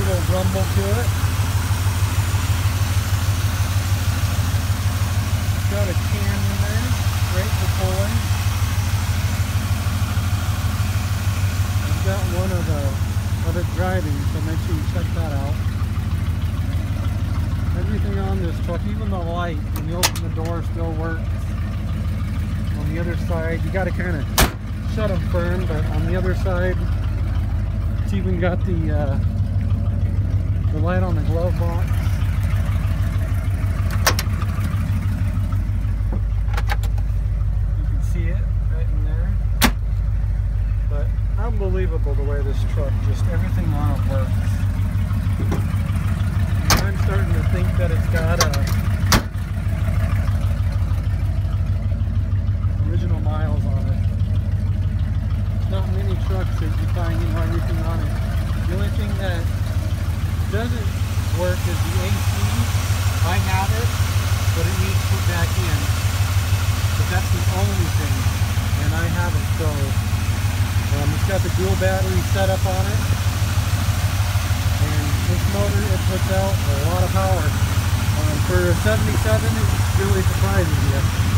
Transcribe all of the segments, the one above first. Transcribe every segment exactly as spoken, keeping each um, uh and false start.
little rumble to it. Got a can in there, great for pulling. I've got one of the of it driving, so make sure you check that out. Everything on this truck, even the light, when you open the door, still works. On the other side, you got to kind of shut them firm, but on the other side, it's even got the uh, the light on the glove box. You can see it right in there. But unbelievable the way this truck, just everything on it works. And I'm starting to think that it's got a original miles on it. Not many trucks that you find, you know, everything on it. The only thing that doesn't work is the A C. I have it, but it needs put back in. But that's the only thing, and I have it. So um, it's got the dual battery setup on it, and this motor, it puts out a lot of power. Um, for a seventy-seven, it really surprises you.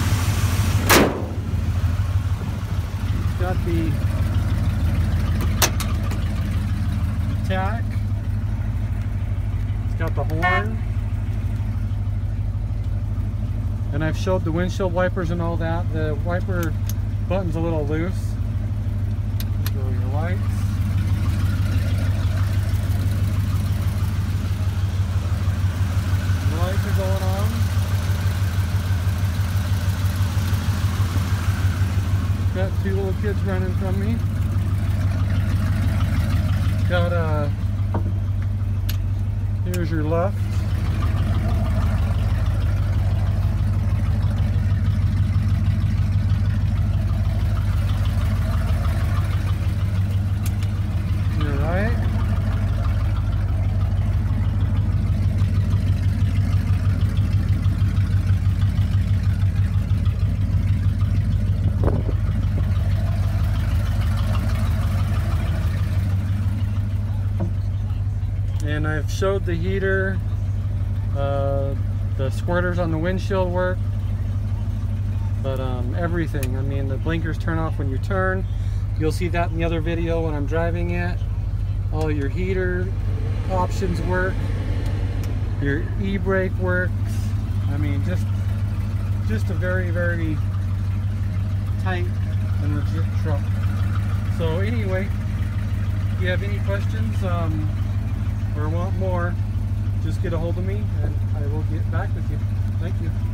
It's got the tack. It's got the horn. And I've showed the windshield wipers and all that. The wiper button's a little loose. Go your lights. The lights are going on. Got two little kids running from me. Got a, here's your left. Your right. And I've showed the heater, uh, the squirters on the windshield work, but um, everything. I mean, the blinkers turn off when you turn. You'll see that in the other video when I'm driving it. All your heater options work. Your e-brake works. I mean, just, just a very, very tight and legit truck. So anyway, if you have any questions, um, or want more, just get a hold of me and I will get back with you. Thank you.